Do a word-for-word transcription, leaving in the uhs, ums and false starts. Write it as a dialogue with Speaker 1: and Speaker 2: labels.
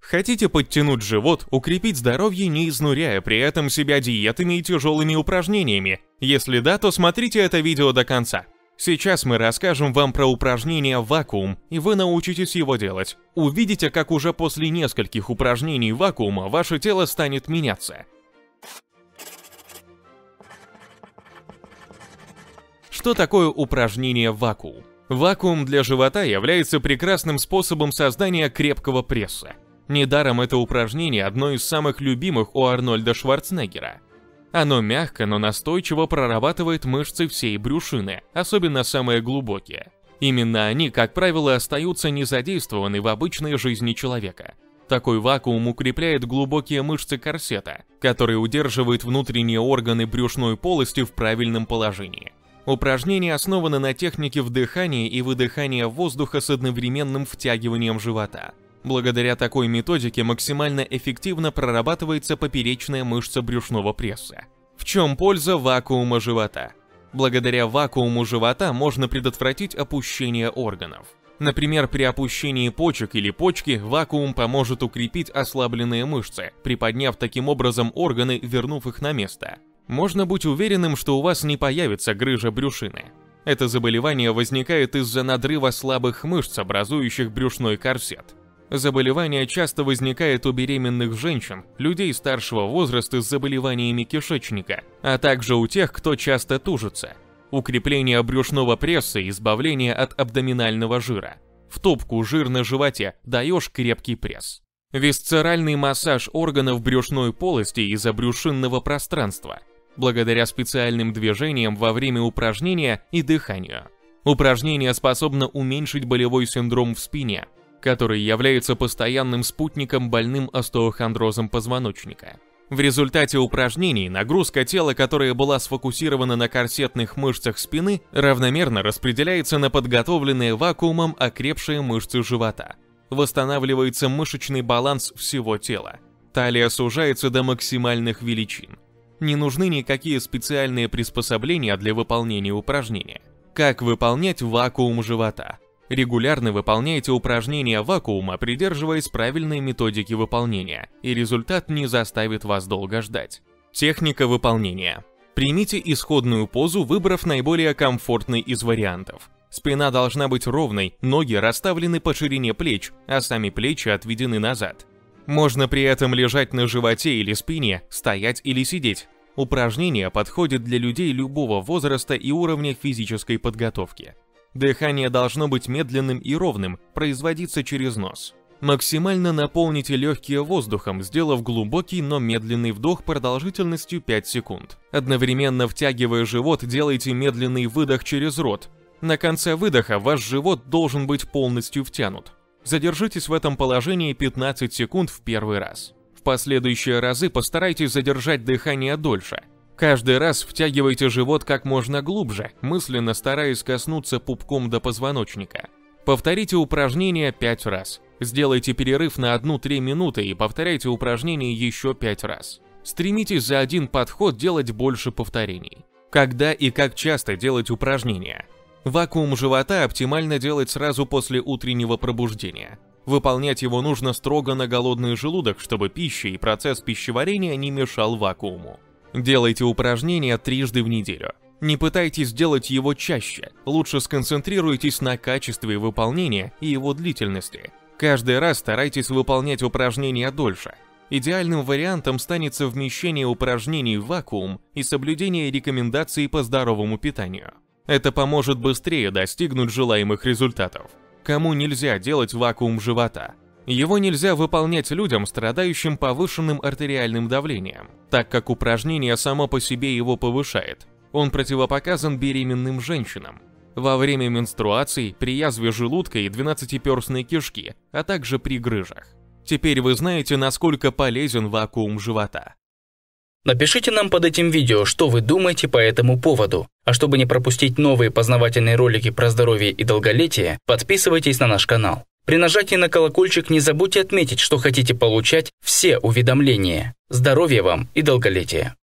Speaker 1: Хотите подтянуть живот, укрепить здоровье, не изнуряя при этом себя диетами и тяжелыми упражнениями? Если да, то смотрите это видео до конца. Сейчас мы расскажем вам про упражнение вакуум, и вы научитесь его делать. Увидите, как уже после нескольких упражнений вакуума ваше тело станет меняться. Что такое упражнение вакуум? Вакуум для живота является прекрасным способом создания крепкого пресса. Недаром это упражнение одно из самых любимых у Арнольда Шварценеггера. Оно мягко, но настойчиво прорабатывает мышцы всей брюшины, особенно самые глубокие. Именно они, как правило, остаются незадействованы в обычной жизни человека. Такой вакуум укрепляет глубокие мышцы корсета, которые удерживают внутренние органы брюшной полости в правильном положении. Упражнение основано на технике вдыхания и выдыхания воздуха с одновременным втягиванием живота. Благодаря такой методике максимально эффективно прорабатывается поперечная мышца брюшного пресса. В чем польза вакуума живота? Благодаря вакууму живота можно предотвратить опущение органов. Например, при опущении почек или почки вакуум поможет укрепить ослабленные мышцы, приподняв таким образом органы, вернув их на место. Можно быть уверенным, что у вас не появится грыжа брюшины. Это заболевание возникает из-за надрыва слабых мышц, образующих брюшной корсет. Заболевание часто возникает у беременных женщин, людей старшего возраста с заболеваниями кишечника, а также у тех, кто часто тужится. Укрепление брюшного пресса и избавление от абдоминального жира. В топку жир на животе даешь крепкий пресс. Висцеральный массаж органов брюшной полости и забрюшинного пространства, благодаря специальным движениям во время упражнения и дыханию. Упражнение способно уменьшить болевой синдром в спине, который является постоянным спутником больным остеохондрозом позвоночника. В результате упражнений нагрузка тела, которая была сфокусирована на корсетных мышцах спины, равномерно распределяется на подготовленные вакуумом окрепшие мышцы живота. Восстанавливается мышечный баланс всего тела. Талия сужается до максимальных величин. Не нужны никакие специальные приспособления для выполнения упражнения. Как выполнять вакуум живота? Регулярно выполняйте упражнения вакуума, придерживаясь правильной методики выполнения, и результат не заставит вас долго ждать. Техника выполнения. Примите исходную позу, выбрав наиболее комфортный из вариантов. Спина должна быть ровной, ноги расставлены по ширине плеч, а сами плечи отведены назад. Можно при этом лежать на животе или спине, стоять или сидеть. Упражнение подходит для людей любого возраста и уровня физической подготовки. Дыхание должно быть медленным и ровным, производиться через нос. Максимально наполните легкие воздухом, сделав глубокий, но медленный вдох продолжительностью пять секунд. Одновременно втягивая живот, делайте медленный выдох через рот. На конце выдоха ваш живот должен быть полностью втянут. Задержитесь в этом положении пятнадцать секунд в первый раз. В последующие разы постарайтесь задержать дыхание дольше. Каждый раз втягивайте живот как можно глубже, мысленно стараясь коснуться пупком до позвоночника. Повторите упражнение пять раз. Сделайте перерыв на одну-три минуты и повторяйте упражнение еще пять раз. Стремитесь за один подход делать больше повторений. Когда и как часто делать упражнения? Вакуум живота оптимально делать сразу после утреннего пробуждения. Выполнять его нужно строго на голодный желудок, чтобы пища и процесс пищеварения не мешал вакууму. Делайте упражнения трижды в неделю. Не пытайтесь делать его чаще, лучше сконцентрируйтесь на качестве выполнения и его длительности. Каждый раз старайтесь выполнять упражнения дольше. Идеальным вариантом станет совмещение упражнений в вакуум и соблюдение рекомендаций по здоровому питанию. Это поможет быстрее достигнуть желаемых результатов. Кому нельзя делать вакуум живота? Его нельзя выполнять людям, страдающим повышенным артериальным давлением, так как упражнение само по себе его повышает. Он противопоказан беременным женщинам, во время менструаций, при язве желудка и двенадцатиперстной кишки, а также при грыжах. Теперь вы знаете, насколько полезен вакуум живота.
Speaker 2: Напишите нам под этим видео, что вы думаете по этому поводу. А чтобы не пропустить новые познавательные ролики про здоровье и долголетие, подписывайтесь на наш канал. При нажатии на колокольчик не забудьте отметить, что хотите получать все уведомления. Здоровья вам и долголетия!